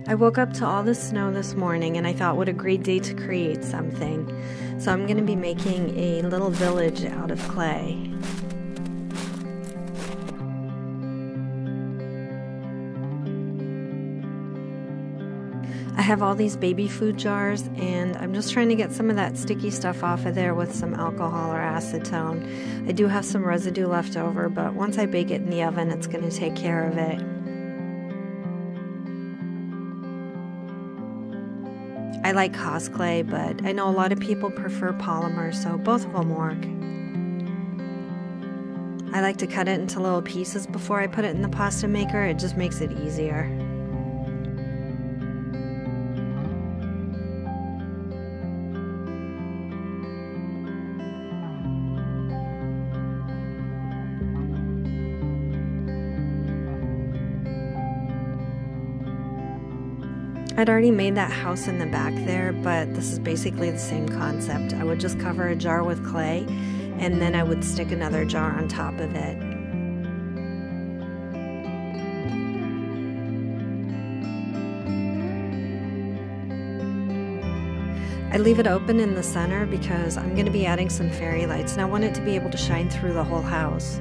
I woke up to all the snow this morning and I thought what a great day to create something. So I'm going to be making a little village out of clay. I have all these baby food jars and I'm just trying to get some of that sticky stuff off of there with some alcohol or acetone. I do have some residue left over, but once I bake it in the oven, it's going to take care of it. I like Cosclay, but I know a lot of people prefer Polymer, so both of them work. I like to cut it into little pieces before I put it in the pasta maker. It just makes it easier. I'd already made that house in the back there, but this is basically the same concept. I would just cover a jar with clay, and then I would stick another jar on top of it. I leave it open in the center because I'm going to be adding some fairy lights, and I want it to be able to shine through the whole house.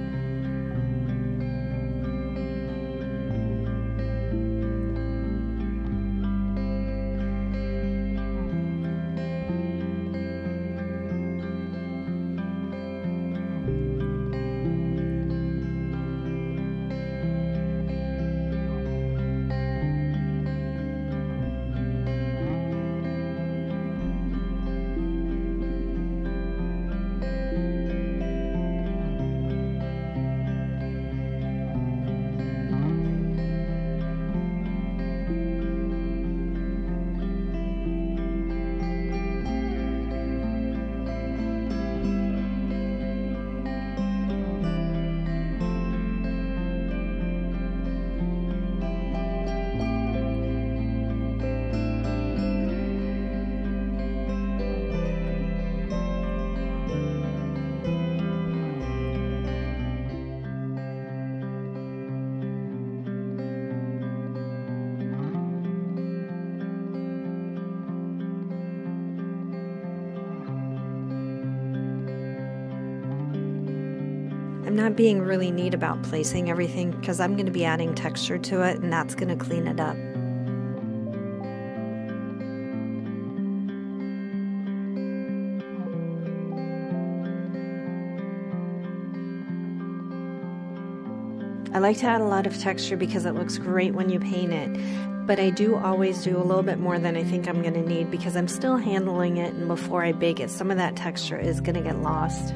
I'm not being really neat about placing everything because I'm going to be adding texture to it, and that's going to clean it up. I like to add a lot of texture because it looks great when you paint it, but I do always do a little bit more than I think I'm going to need because I'm still handling it, and before I bake it, some of that texture is going to get lost.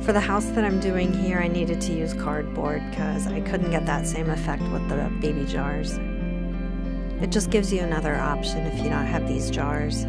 For the house that I'm doing here, I needed to use cardboard because I couldn't get that same effect with the baby jars. It just gives you another option if you don't have these jars.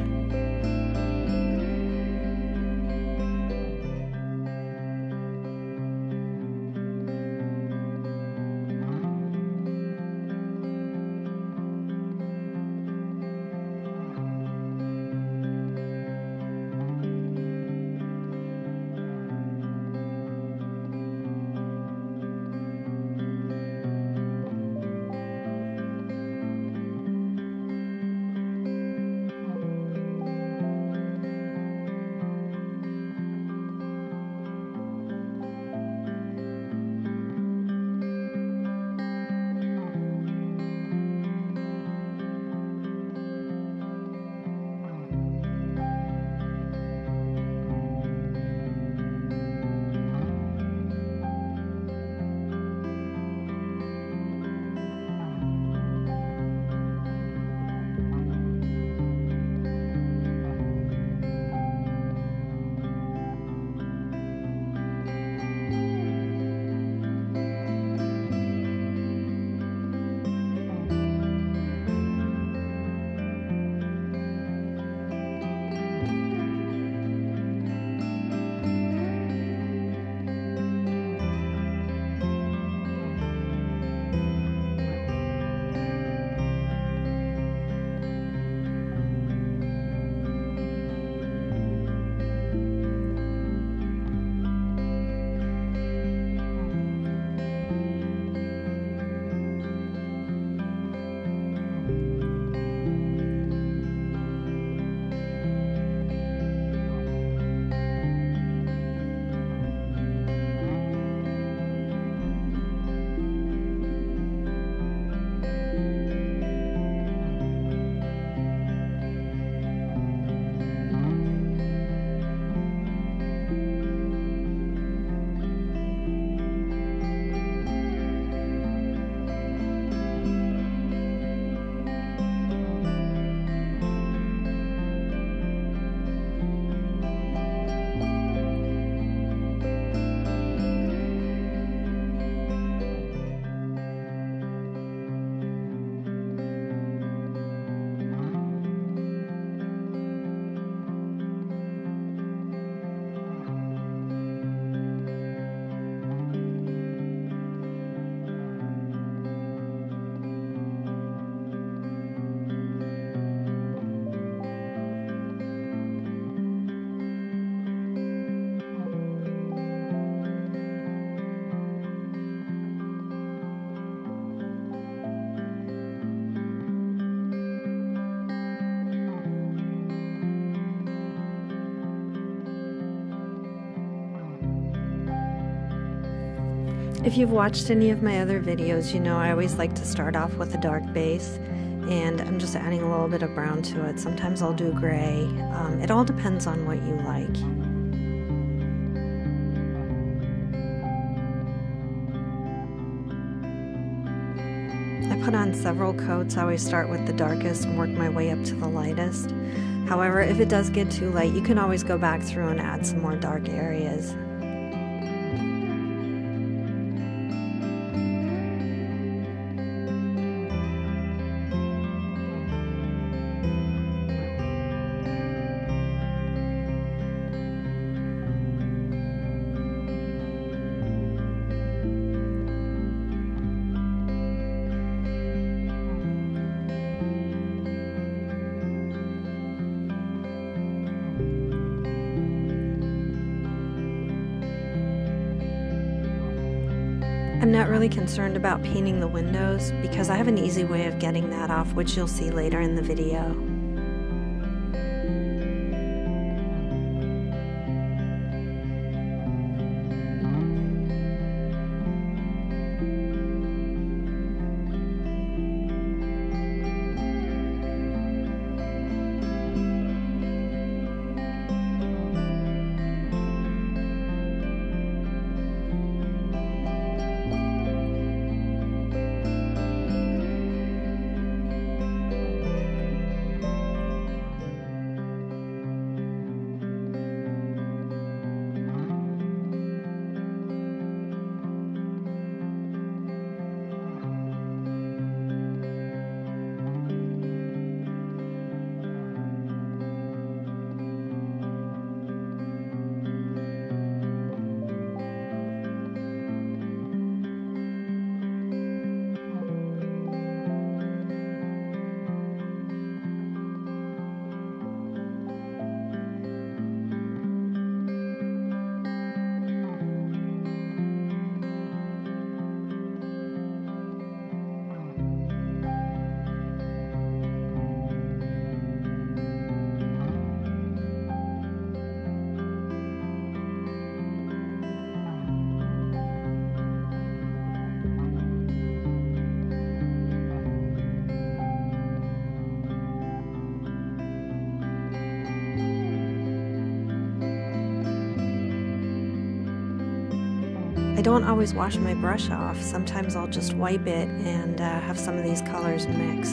If you've watched any of my other videos, you know I always like to start off with a dark base, and I'm just adding a little bit of brown to it. Sometimes I'll do gray. It all depends on what you like. I put on several coats. I always start with the darkest and work my way up to the lightest. However, if it does get too light, you can always go back through and add some more dark areas. I'm not really concerned about painting the windows because I have an easy way of getting that off, which you'll see later in the video. I don't always wash my brush off. Sometimes I'll just wipe it and have some of these colors mix.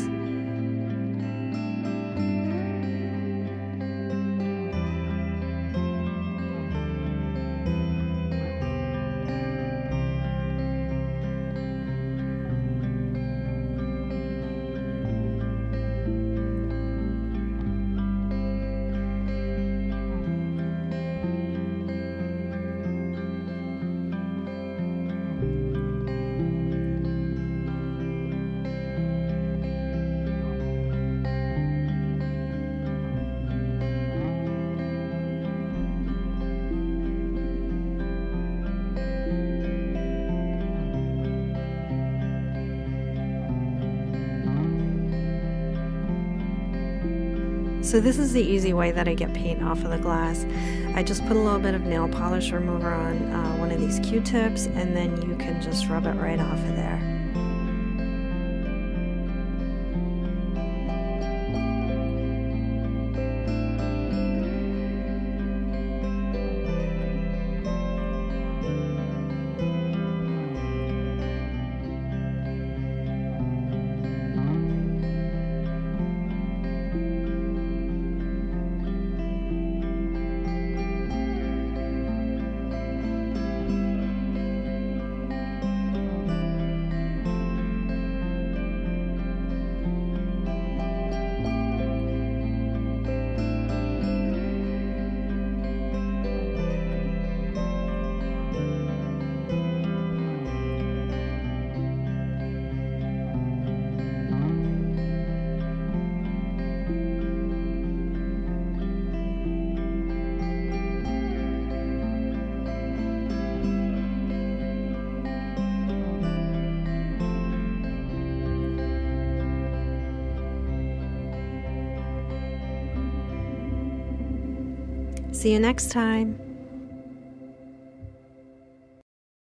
So this is the easy way that I get paint off of the glass. I just put a little bit of nail polish remover on one of these Q-tips, and then you can just rub it right off of there. See you next time.